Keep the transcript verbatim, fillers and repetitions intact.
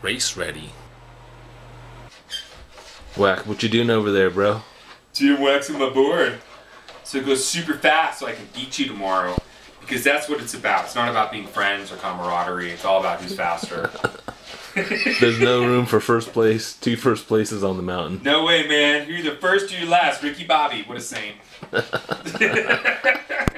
race ready. Whack, what you doing over there, bro? Dude, I'm waxing my board. So it goes super fast so I can beat you tomorrow. Because that's what it's about. It's not about being friends or camaraderie. It's all about who's faster. There's no room for first place, two first places on the mountain. No way, man. You're either first or you're last. Ricky Bobby, what a saint.